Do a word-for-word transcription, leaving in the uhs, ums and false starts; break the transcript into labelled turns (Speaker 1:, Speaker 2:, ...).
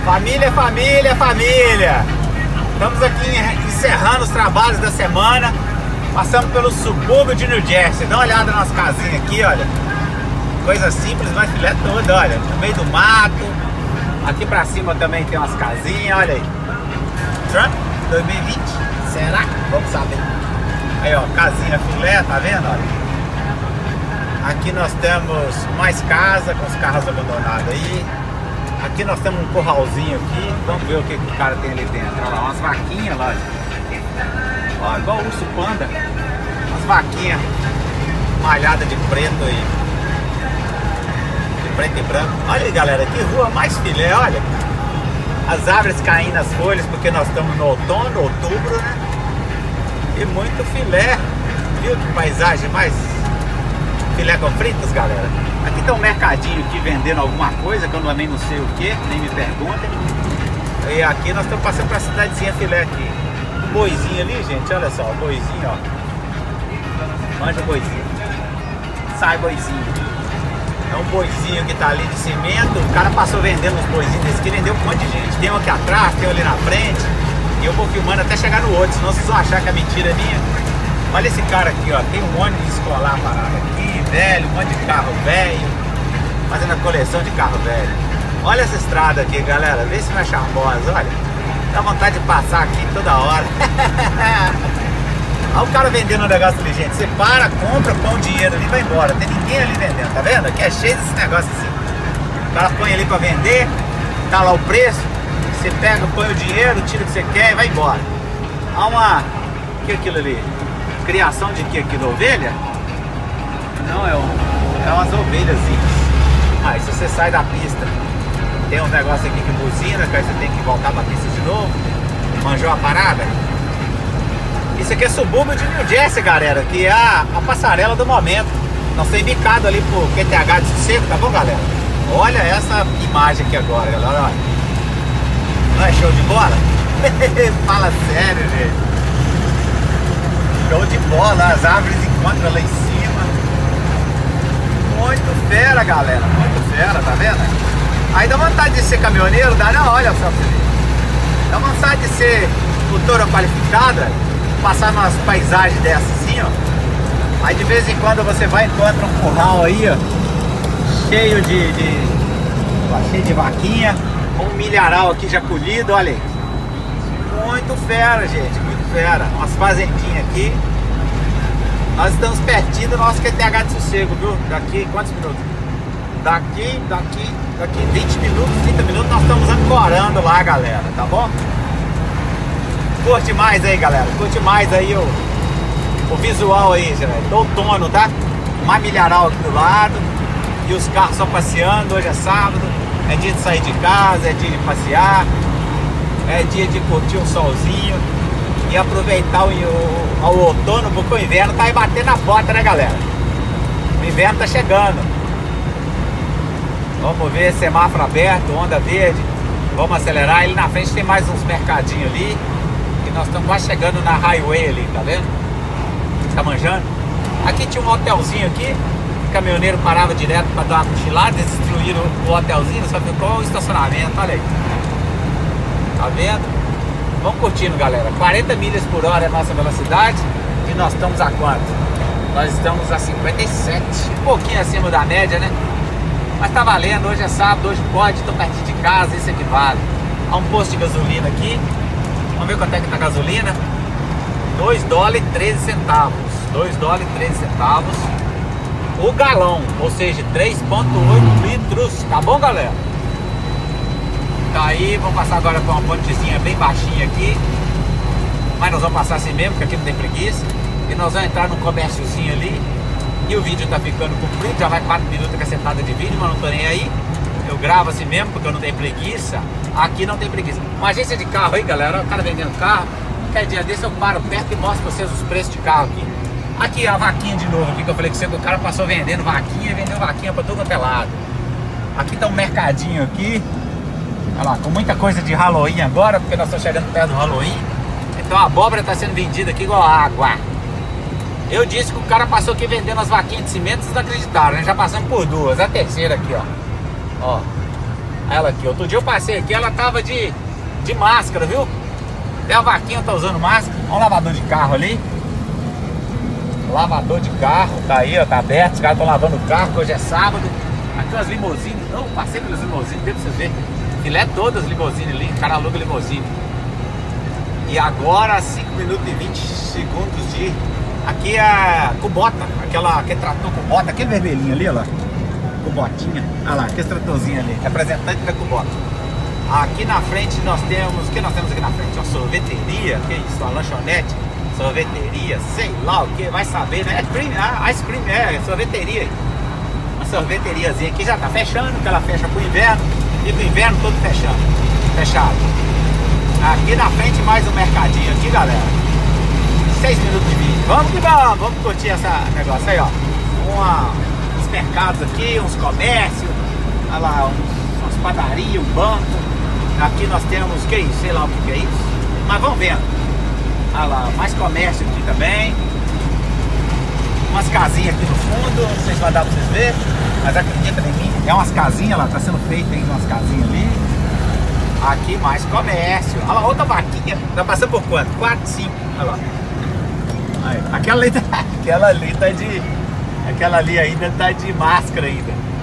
Speaker 1: Família, família, família! Estamos aqui encerrando os trabalhos da semana. Passamos pelo subúrbio de New Jersey. Dá uma olhada nas casinhas aqui, olha. Coisa simples, mas filé todo, olha. No meio do mato. Aqui pra cima também tem umas casinhas, olha aí. Trump dois mil e vinte, será? Vamos saber. Aí, ó, casinha filé, tá vendo? Olha. Aqui nós temos mais casa com os carros abandonados aí. Aqui nós temos um curralzinho aqui. Vamos ver o que, que o cara tem ali dentro. Olha lá, umas vaquinhas lá. Ó, igual o urso panda. Umas vaquinhas malhadas de preto aí. De preto e branco. Olha aí, galera, que rua mais filé, olha. As árvores caindo nas folhas porque nós estamos no outono, outubro, né? E muito filé. Viu que paisagem mais filé com fritas, galera? Aqui tem um mercadinho aqui vendendo alguma coisa que eu também não sei o que, nem me perguntem. E aqui nós estamos passando para a cidadezinha filé aqui. Um boizinho ali, gente, olha só, o boizinho, ó. Manja o boizinho. Sai boizinho. É um boizinho que tá ali de cimento. O cara passou vendendo os boizinhos desse aqui, vendeu um monte de gente. Tem um aqui atrás, tem um ali na frente. E eu vou filmando até chegar no outro, senão vocês vão achar que a mentira é minha. Olha esse cara aqui, ó. Tem um ônibus escolar parado aqui, velho, um monte de carro velho. Fazendo a coleção de carro velho. Olha essa estrada aqui, galera. Vê se não é charmosa, olha. Dá vontade de passar aqui toda hora. Olha o cara vendendo um negócio ali, gente. Você para, compra, põe o dinheiro ali e vai embora. Tem ninguém ali vendendo, tá vendo? Aqui é cheio desse negócio assim. O cara põe ali pra vender, tá lá o preço. Você pega, põe o dinheiro, tira o que você quer e vai embora. Há uma... O que é aquilo ali? Criação de que aquilo? Ovelha? Não, é, um... é umas ovelhas. Aí se você sai da pista, tem um negócio aqui que buzina, que aí você tem que voltar pra pista de novo. Manjou a parada? Isso aqui é subúrbio de New Jersey, galera, que é a, a passarela do momento. Nós estamos bicados ali pro Q T H de Sossego, tá bom, galera? Olha essa imagem aqui agora, galera, olha. Não é show de bola? Fala sério, gente. Show de bola, as árvores encontram lá em cima. Muito fera, galera, muito fera, tá vendo? Aí dá vontade de ser caminhoneiro, dá não, olha só, dá vontade de ser motora qualificada, passar umas paisagens dessas assim, ó. Aí de vez em quando você vai e encontra um curral aí, ó, cheio de, de ó, cheio de vaquinha, um milharal aqui já colhido, olha aí. Muito fera, gente, muito fera. Umas fazendinhas aqui. Nós estamos pertinho do nosso Q T H de Sossego, viu? Daqui, quantos minutos? Daqui, daqui, daqui vinte minutos, trinta minutos nós estamos ancorando lá, galera, tá bom? Curte mais aí, galera, curte mais aí o, o visual aí, gente. Do outono, tá? Uma milharal aqui do lado. E os carros só passeando, hoje é sábado. É dia de sair de casa, é dia de passear. É dia de curtir um solzinho e aproveitar o, o, o outono, porque o inverno tá aí batendo na porta, né, galera? O inverno tá chegando. Vamos ver, semáforo aberto, onda verde. Vamos acelerar. Ali na frente tem mais uns mercadinhos ali. E nós estamos quase chegando na highway ali, tá vendo? Tá manjando? Aqui tinha um hotelzinho aqui. O caminhoneiro parava direto para dar uma cochilada. Eles destruíram o hotelzinho, só ficou o estacionamento, olha aí. Tá vendo? Vamos curtindo, galera. quarenta milhas por hora é a nossa velocidade. E nós estamos a quanto? Nós estamos a cinquenta e sete. Um pouquinho acima da média, né? Mas tá valendo, hoje é sábado, hoje pode, tô pertinho de casa, isso é que vale. Há um posto de gasolina aqui. Vamos ver quanto é que tá a gasolina. dois dólares e treze centavos. dois dólares e treze centavos. O galão, ou seja, três vírgula oito litros. Tá bom, galera? Tá aí, vamos passar agora por uma pontezinha bem baixinha aqui. Mas nós vamos passar assim mesmo, porque aqui não tem preguiça. E nós vamos entrar num comérciozinho ali. E o vídeo tá ficando comprido, já vai quatro minutos com a sentada de vídeo, mas não tô nem aí. Eu gravo assim mesmo, porque eu não tenho preguiça. Aqui não tem preguiça. Uma agência de carro aí, galera, o cara vendendo carro. Qualquer dia desse eu paro perto e mostro pra vocês os preços de carro aqui. Aqui a vaquinha de novo, aqui que eu falei que você, que o cara passou vendendo vaquinha e vendeu vaquinha pra todo quanto é lado. Aqui tá um mercadinho aqui. Olha lá, com muita coisa de Halloween agora, porque nós estamos chegando perto do Halloween. Então a abóbora tá sendo vendida aqui igual água. Eu disse que o cara passou aqui vendendo as vaquinhas de cimento, vocês não acreditaram, né? Já passamos por duas. A terceira aqui, ó. Ó. Ela aqui, outro dia eu passei aqui, ela tava de, de máscara, viu? Até a vaquinha tá usando máscara. Olha o lavador de carro ali. Lavador de carro, tá aí, ó, tá aberto. Os caras estão lavando o carro, que hoje é sábado. Aqui umas limousines. Eu passei pelas limousines, deu pra vocês verem. Filé todas as limousines ali, o cara aluga limousine. E agora, cinco minutos e vinte segundos de... Aqui é Kubota, aquela, aquele trator Kubota, aquele vermelhinho ali, ó lá. Kubotinha, olha lá, aquele tratorzinho ali, representante da Kubota. Aqui na frente nós temos, o que nós temos aqui na frente? Uma sorveteria, que é isso, uma lanchonete, sorveteria, sei lá o que, vai saber, né? Ice cream, ah, ice cream, é, sorveteria aí. Uma sorveteriazinha aqui já tá fechando, que ela fecha pro inverno, e pro inverno todo fechando, fechado. Aqui na frente mais um mercadinho aqui, galera. seis minutos de vídeo. Vamos que vamos, vamos curtir esse negócio aí, ó. Uma, uns mercados aqui, uns comércios, olha lá, uns, umas padarias, um banco. Aqui nós temos, que isso? Sei lá o que é isso. Mas vamos vendo. Olha lá, mais comércio aqui também. Umas casinhas aqui no fundo, não sei se vai dar pra vocês verem, mas acredita em mim, é umas casinhas lá, tá sendo feito ainda umas casinhas ali. Aqui mais comércio. Olha lá, outra vaquinha. Tá passando por quanto? quatro, cinco. Olha lá. Aí, aquela ali, tá, aquela ali tá de... Aquela ali ainda tá de máscara ainda.